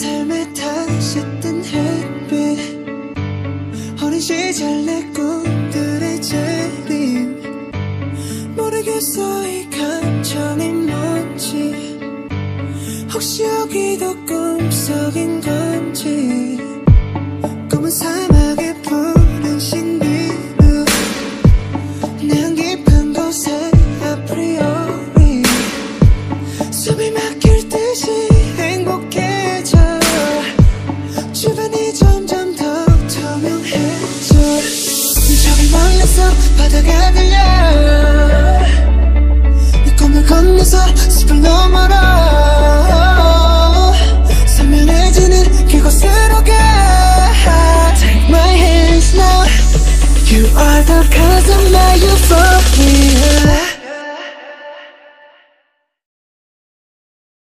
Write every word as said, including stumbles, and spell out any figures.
삶에 다시 뜬 햇빛 어린 시절 내 꿈들의 재림 모르겠어 이 감정이 뭔지 혹시 여기도 꿈속인 건지 검은 사막에 푸른 신비루 내 깊은 곳에 아프리오리 숨이 막힐 듯이 행복해져 주변이 점점 더 투명해져 저기 멀리서 바다가 들려 내 꿈을 건너서 숲을 넘어라 선명해지는 그곳으로 가 Take my hands now You are the cause of my euphoria